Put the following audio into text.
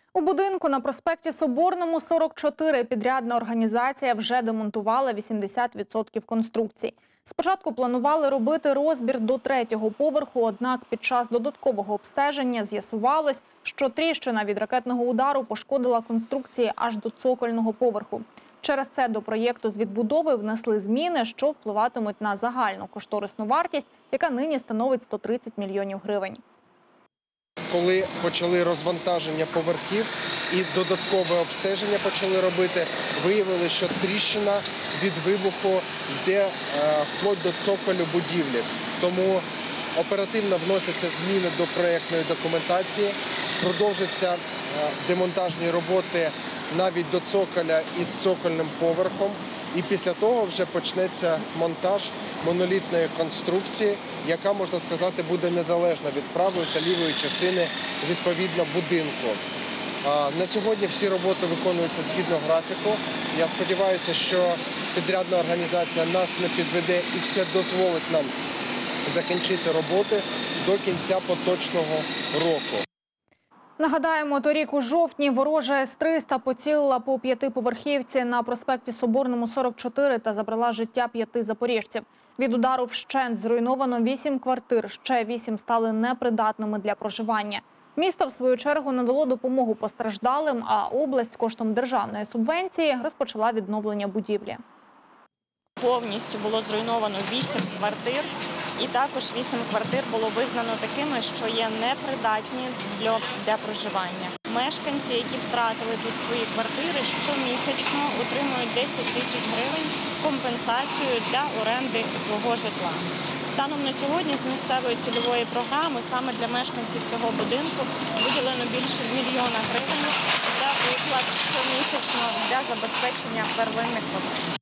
У будинку на проспекті Соборному, 44, підрядна організація вже демонтувала 80% конструкцій. Спочатку планували робити розбір до 3-го поверху, однак під час додаткового обстеження з'ясувалось, що тріщина від ракетного удару пошкодила конструкції аж до цокольного поверху. Через це до проєкту з відбудови внесли зміни, що впливатимуть на загальну кошторисну вартість, яка нині становить 130 мільйонів гривень. Коли почали розвантаження поверхів і додаткове обстеження почали робити, виявили, що тріщина від вибуху йде вплоть до цоколю будівлі. Тому оперативно вносяться зміни до проєктної документації, продовжаться демонтажні роботи навіть до цоколя із цокольним поверхом. І після того вже почнеться монтаж монолітної конструкції, яка, можна сказати, буде незалежна від правої та лівої частини, відповідно, будинку. На сьогодні всі роботи виконуються згідно графіку. Я сподіваюся, що підрядна організація нас не підведе і все дозволить нам закінчити роботи до кінця поточного року. Нагадаємо, торік у жовтні ворожа С-300 поцілила по 5-поверхівці на проспекті Соборному, 44 та забрала життя 5 запоріжців. Від удару вщент зруйновано 8 квартир, ще 8 стали непридатними для проживання. Місто, в свою чергу, надало допомогу постраждалим, а область коштом державної субвенції розпочала відновлення будівлі. Повністю було зруйновано 8 квартир. І також 8 квартир було визнано такими, що є непридатні для проживання. Мешканці, які втратили тут свої квартири, щомісячно отримують 10 тисяч гривень компенсацію для оренди свого житла. Станом на сьогодні з місцевої цільової програми саме для мешканців цього будинку виділено більше 1 мільйона гривень для виплат щомісячно для забезпечення первинних потреб.